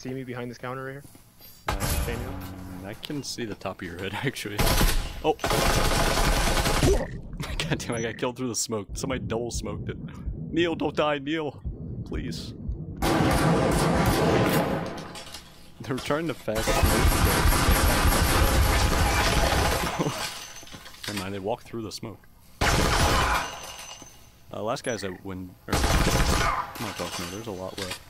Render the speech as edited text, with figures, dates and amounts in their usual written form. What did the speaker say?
see me behind this counter right here? Daniel? I can see the top of your head, actually. Oh! God damn, I got killed through the smoke. Somebody double smoked it. Neil, don't die, Neil! Please. They're trying to fast smoke. Never mind, they walked through the smoke. Last guy's at wind. Oh my gosh, no, there's a lot left.